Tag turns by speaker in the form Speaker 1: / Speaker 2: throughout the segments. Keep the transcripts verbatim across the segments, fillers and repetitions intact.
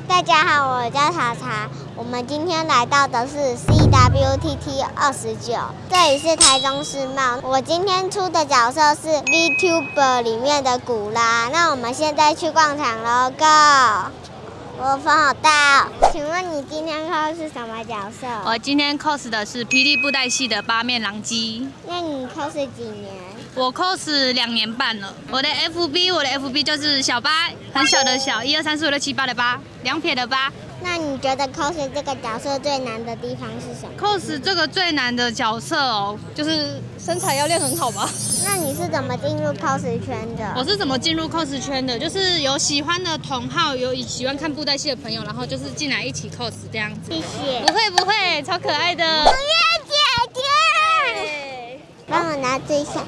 Speaker 1: 大家好，我叫茶茶。我们今天来到的是 C W T T 二十九，这里是台中世贸。我今天出的角色是 VTuber 里面的古拉。那我们现在去逛场喽 ，Go！ 我风好大哦。请问你今天 cos 是什么角色？
Speaker 2: 我今天 cos 的是霹雳布袋戏的八面狼姬。
Speaker 1: 那你 cos 几年？
Speaker 2: 我 cos 两年半了。我的 F B， 我的 F B 就是小八，很小的小，一二三四五六七八的八，两撇的八。
Speaker 1: 那你觉得 cos 这个角色最难的地方是什么
Speaker 2: ？cos 这个最难的角色哦，就是身材要练很好吧。
Speaker 1: 那你是怎么进入 cos 圈的？
Speaker 2: 我是怎么进入 cos 圈的？就是有喜欢的同好，有喜欢看布袋戏的朋友，然后就是进来一起 cos 这样子。
Speaker 1: 谢谢。
Speaker 2: 不会不会，超可爱的。
Speaker 1: 五月姐姐，帮我拿这一下。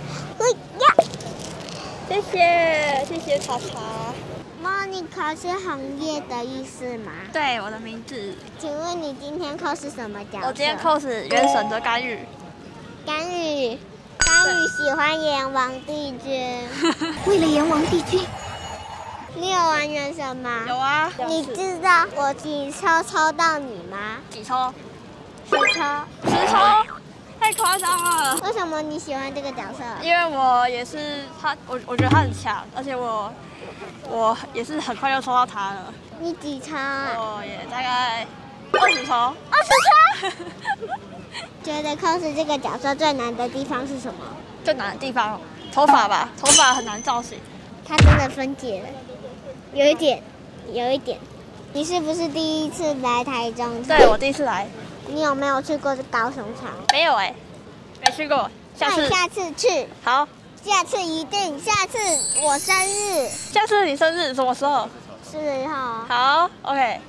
Speaker 3: 谢谢谢谢茶茶。
Speaker 1: Monica 是红叶的意思吗？
Speaker 3: 对，我的名字。
Speaker 1: 请问你今天 cos 什么角色？
Speaker 3: 我今天 cos 原神的甘雨。
Speaker 1: 甘雨，甘雨喜欢演王帝君。
Speaker 3: 为了演王帝君。
Speaker 1: 你有玩原神吗？
Speaker 3: 有啊。
Speaker 1: 你知道我几抽抽到你吗？
Speaker 3: 几抽？
Speaker 1: 十抽。
Speaker 3: 十抽？太夸张了！
Speaker 1: 为什么你喜欢这个角色？
Speaker 3: 因为我也是他，我我觉得他很强，而且我我也是很快就抽到他了。
Speaker 1: 你几抽啊？
Speaker 3: 我也大概二十抽。
Speaker 1: 二十抽？觉得 cos 这个角色最难的地方是什么？
Speaker 3: 最难的地方，头发吧，头发很难造型。
Speaker 1: 它真的分解了，有一点，有一点。你是不是第一次来台中？
Speaker 3: 对，我第一次来。
Speaker 1: 你有没有去过高雄场？
Speaker 3: 没有哎、欸，没去过。下次，
Speaker 1: 下次去。
Speaker 3: 好，
Speaker 1: 下次一定。下次我生日。
Speaker 3: 下次你生日什么时候？
Speaker 1: 四月一号。
Speaker 3: 好 ，OK。耶！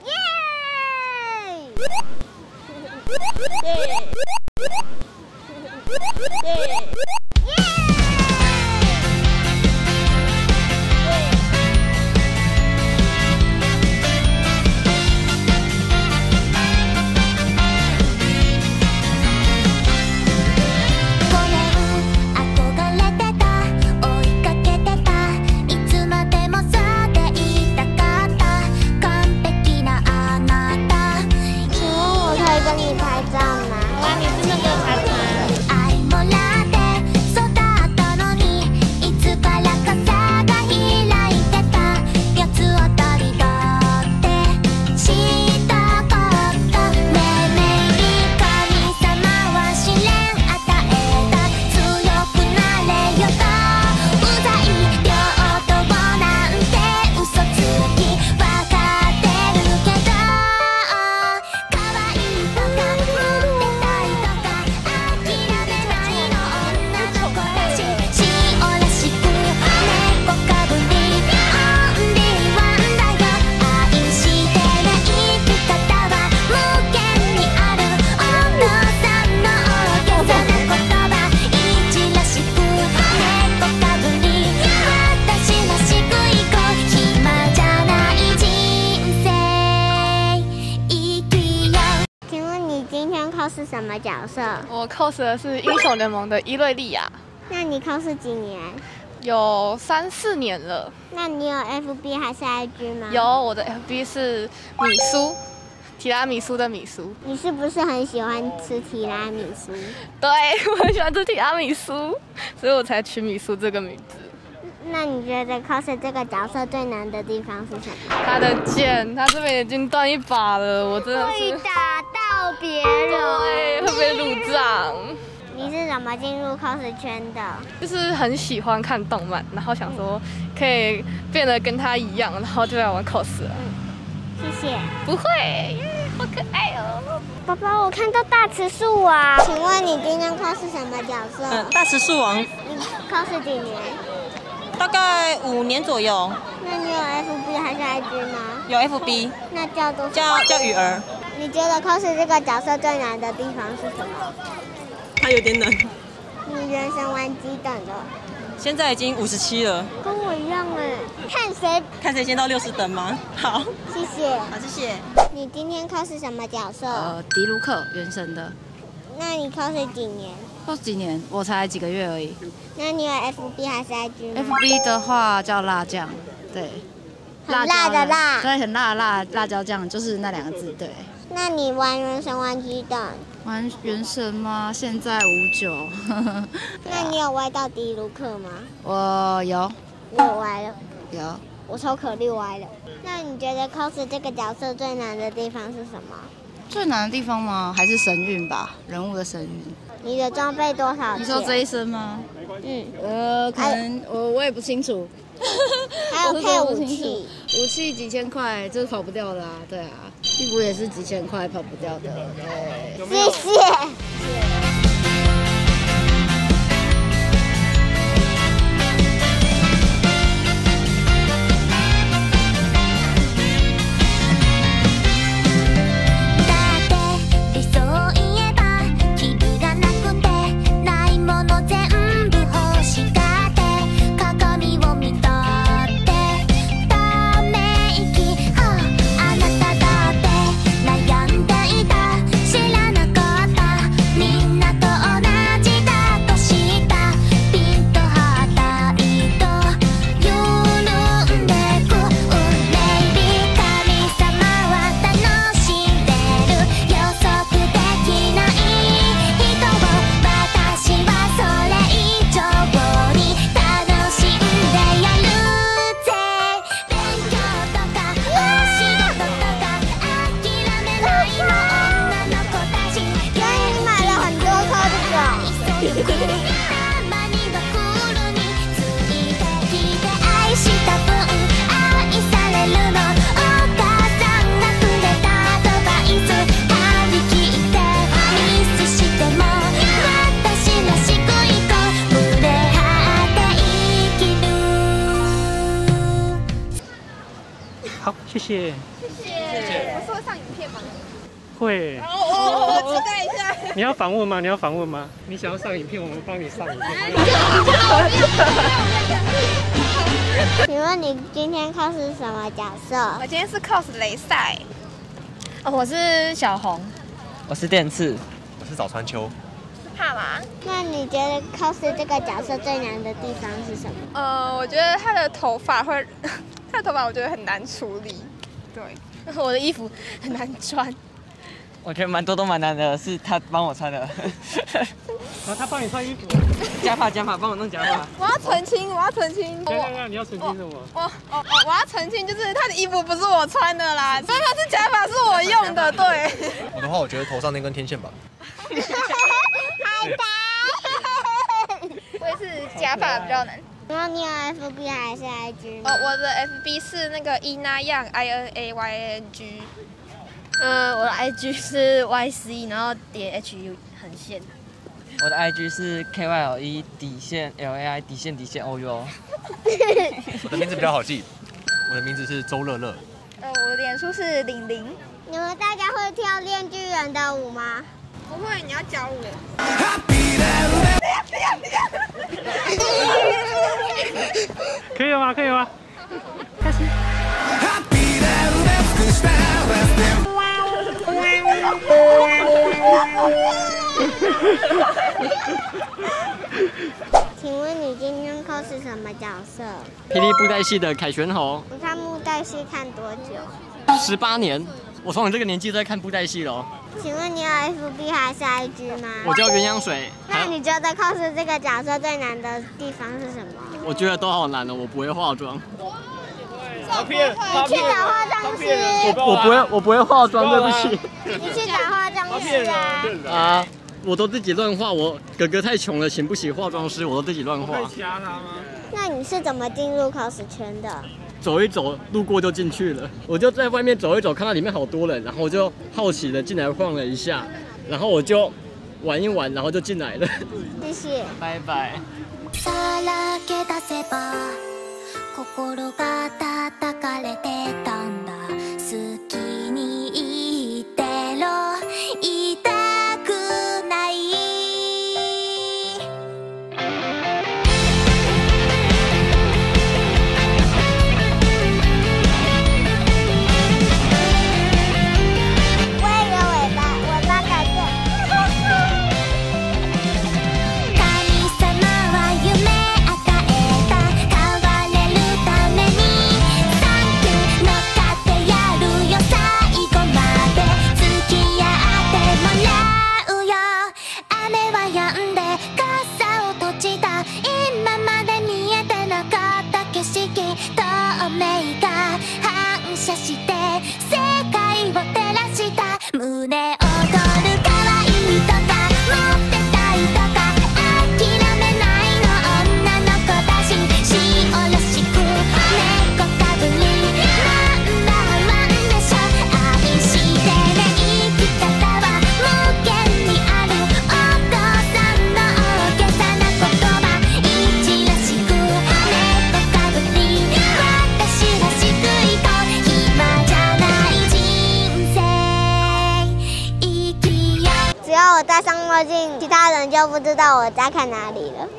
Speaker 3: 耶！耶！
Speaker 1: 是什么角色？
Speaker 4: 我 cos 的是英雄联盟的伊瑞利亚。
Speaker 1: 那你 cos 几年？
Speaker 4: 有三四年了。
Speaker 1: 那你有 F B 还是 I G 吗？
Speaker 4: 有，我的 F B 是米苏，提拉米苏的米苏。
Speaker 1: 你是不是很喜欢吃提拉米苏？
Speaker 4: 对，我很喜欢吃提拉米苏，所以我才取米苏这个名字。
Speaker 1: 那你觉得 cos 这个角色最难的地方是什么？
Speaker 4: 他的剑，他这边已经断一把了，我真的是
Speaker 1: 会打到别人，
Speaker 4: 对，会被入账。
Speaker 1: 你是怎么进入 cos 圈的？
Speaker 4: 就是很喜欢看动漫，然后想说可以变得跟他一样，然后就来玩 cos 了。
Speaker 1: 嗯，谢谢。
Speaker 4: 不会，好可爱哦。
Speaker 1: 宝宝，我看到大慈树啊。请问你今天 cos 什么角色？
Speaker 5: 嗯，大慈树王。
Speaker 1: 你 cos 几年？
Speaker 5: 大概五年左右。
Speaker 1: 那你有 F B 还是 I G 吗？
Speaker 5: 有 F B。
Speaker 1: 那叫多少？
Speaker 5: 叫叫雨儿。
Speaker 1: 你觉得 cos 这个角色最难的地方是什么？
Speaker 5: 它有点冷。
Speaker 1: 你人生玩几等的？
Speaker 5: 现在已经五十七了。
Speaker 1: 跟我一样哎。看谁？
Speaker 5: 看谁先到六十等吗？好，
Speaker 1: 谢谢。
Speaker 5: 好，谢谢。
Speaker 1: 你今天 cos 什么角色？
Speaker 6: 呃，迪卢克原神的。
Speaker 1: 那你 cos 几年
Speaker 6: ？cos 几年？我才几个月而已。
Speaker 1: 那你有 F B 还是 I G 吗
Speaker 6: ？F B 的话叫辣酱，对。
Speaker 1: 很辣的辣，
Speaker 6: 对，很辣的辣辣椒酱，就是那两个字。对。
Speaker 1: 那你玩原神玩几等？
Speaker 6: 玩原神吗？现在五九。
Speaker 1: 那你有歪到迪卢克吗？
Speaker 6: 我有。
Speaker 1: 我歪了。
Speaker 6: 有。
Speaker 1: 我抽可绿歪了。那你觉得 cos 这个角色最难的地方是什么？
Speaker 6: 最难的地方吗？还是神韵吧，人物的神韵。
Speaker 1: 你的装备多少钱？
Speaker 6: 你说这一身吗？
Speaker 1: 嗯。
Speaker 6: 呃，可能我我也不清楚。
Speaker 1: 还有配武器，
Speaker 6: 武器几千块，这是跑不掉的啊，对啊，衣服也是几千块，跑不掉的，对。
Speaker 1: 谢谢。
Speaker 7: 好，谢谢。
Speaker 4: 谢谢。我是会上影片吗？
Speaker 7: 会。
Speaker 4: 哦，我期待一下。
Speaker 7: 你要访问吗？你要访问吗？你想要上影片，我们帮你上影片。
Speaker 1: 请问你今天 cos 什么角色？
Speaker 4: 我今天是 cos 雷赛。哦，我是小红。
Speaker 8: 我是电刺。
Speaker 9: 我是早川秋。
Speaker 4: 是帕玛。
Speaker 1: 那你觉得 cos 这个角色最难的地方是什么？
Speaker 4: 呃，我觉得他的头发会。他的头发我觉得很难处理，对，我的衣服很难穿。
Speaker 8: 我觉得蛮多都蛮难的，是他帮我穿的。
Speaker 7: 然后他帮你穿衣服。
Speaker 8: 假发假发，帮我弄假发。
Speaker 4: 我要澄清，我要澄清。
Speaker 7: 对对对，你要澄清什么？
Speaker 4: 我哦哦，我要澄清，就是他的衣服不是我穿的啦，所以他是假发是我用的，对。
Speaker 9: 我的话，我觉得头上那根天线吧。
Speaker 1: 海
Speaker 4: 苔。我也是假发比较难。
Speaker 1: 然后你有 F B 还是 I G 吗？
Speaker 4: 哦，我的 F B 是那个 Ina Yang I N A Y A N G。
Speaker 10: 嗯，我的 I G 是 Y C， 然后点 H U 横线。
Speaker 8: 我的 I G 是 K Y L E 底线 L A I 底线底线 O U。
Speaker 9: 我的名字比较好记，我的名字是周乐乐。
Speaker 4: 呃，我的脸书是玲玲。
Speaker 1: 你们大家会跳《链锯人》的舞吗？
Speaker 4: 不会，你要教我。
Speaker 7: 可以了吗？可以了吗？开始。
Speaker 1: 请问你今天 cos 什么角色？
Speaker 11: 霹雳布袋戏的凯旋侯。
Speaker 1: 你看布袋戏看多久？
Speaker 11: 十八年，我从你这个年纪都在看布袋戏了。
Speaker 1: 请问你有 F B 还是 I G 吗？
Speaker 11: 我叫鸳鸯水。
Speaker 1: 那你觉得 cos 这个角色最难的地方是什么？
Speaker 11: 我觉得都好难哦，我不会化妆。
Speaker 7: 照片，
Speaker 1: 你去找化妆师。
Speaker 11: 我我不会，我不会化妆，对不起。
Speaker 1: 你去找化妆师啊。
Speaker 11: 啊，我都自己乱画，我哥哥太穷了，请不起化妆师，我都自己乱画。
Speaker 7: 可以掐他吗？
Speaker 1: 那你是怎么进入 cos 圈的？
Speaker 11: 走一走，路过就进去了。我就在外面走一走，看到里面好多人，然后我就好奇的进来晃了一下，然后我就玩一玩，然后就进来了。
Speaker 1: 谢谢，
Speaker 11: 拜拜。
Speaker 12: 心が叩かれてたんだ好きに言ってろ言いたくない
Speaker 1: 我也有尾巴，尾巴改变。
Speaker 12: 神様は夢与えた変われるためにサンキュー世界を照らした胸躍る可愛いとか持ってたいとか諦めないの女の子だししおろしく猫かぶりナンバーワンでしょ愛してね生き方は無限にあるお父さんの大げさな言葉一らしく猫かぶり私らしくいこう暇じゃない人生生きよう
Speaker 1: 只要我戴上墨镜，其他人就不知道我在看哪里了。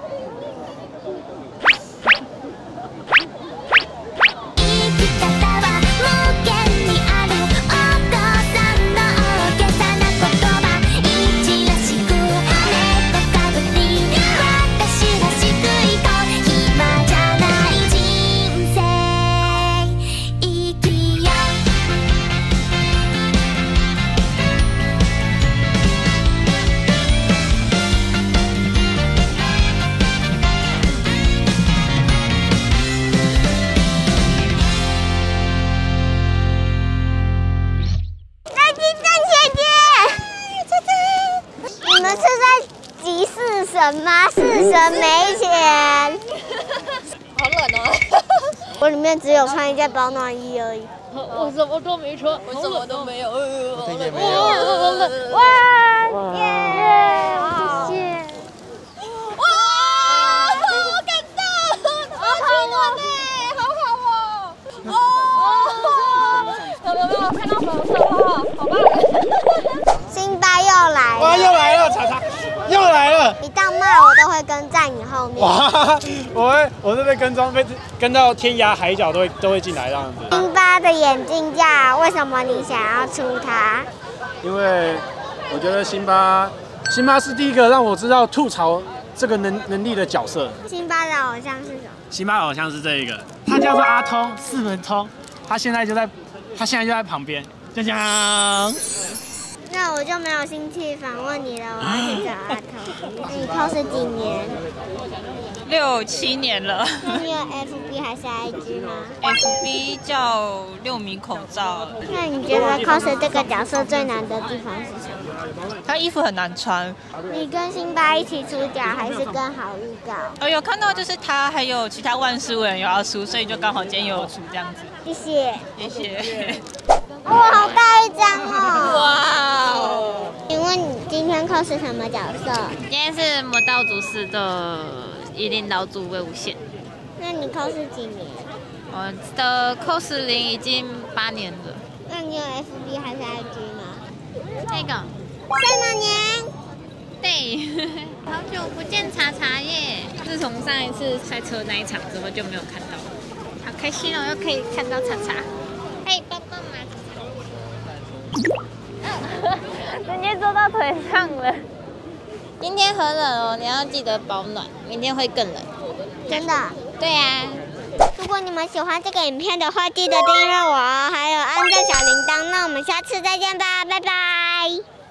Speaker 1: 你们是在集四神吗？四神没钱。
Speaker 10: 好冷哦！
Speaker 1: 我里面只有穿一件保暖衣而已。
Speaker 10: 我什么都没穿，我什么都没有。好冷，
Speaker 1: 好冷！哇耶！谢谢。
Speaker 10: 哇，好感动，好温暖呢，好好哦。哦，有没有看到粉色？好好，好棒！
Speaker 1: 辛巴又来了！
Speaker 7: 哇，又来了，查查，又来了！
Speaker 1: 一到骂我都会跟在你后面。
Speaker 7: 哇，我会，我是被跟踪，被跟到天涯海角都会都会进来这样子。
Speaker 1: 辛巴的眼镜架，为什么你想要出它？
Speaker 7: 因为我觉得辛巴，辛巴是第一个让我知道吐槽这个能能力的角色。
Speaker 1: 辛巴的偶像是什么？
Speaker 7: 辛巴偶像是这一个，他叫做阿通，四门通，他现在就在，他现在就在旁边，就这样。
Speaker 1: 那我就没有兴趣访问你了，我要去找阿头。你 cos 几年？
Speaker 13: 六七年了。
Speaker 1: 你有 F B 还是 I G 吗
Speaker 13: ？F B 叫六米口罩。
Speaker 1: 那你觉得 cos 这个角色最难的地方是什么？
Speaker 13: 他衣服很难穿。
Speaker 1: 你跟辛巴一起出脚，还是跟好预告？
Speaker 13: 哦，有看到就是他还有其他万事人有要出，所以就刚好今天有出这样子。
Speaker 1: 谢谢。
Speaker 13: 谢谢。
Speaker 1: 哇，好大一张哦！
Speaker 13: 哇哦！
Speaker 1: 请问你今天 cos 什么角色？
Speaker 14: 今天是魔道祖师的夷陵老祖魏无羡。
Speaker 1: 那你 cos 几年？
Speaker 14: 我的 cos 龄已经八年了。
Speaker 1: 那你有 F B 还是 I G 吗？
Speaker 14: 那个
Speaker 1: 什么年？
Speaker 14: 对，好久不见茶茶耶！自从上一次赛车那一场之后就没有看到，好开心哦，又可以看到茶茶。嘿，帮帮忙！直接坐到腿上了。今天很冷哦，你要记得保暖，明天会更冷。
Speaker 1: 真的？
Speaker 14: 对呀、啊。
Speaker 1: 如果你们喜欢这个影片的话，记得订阅我哦，还有按赞小铃铛。那我们下次再见吧，拜拜。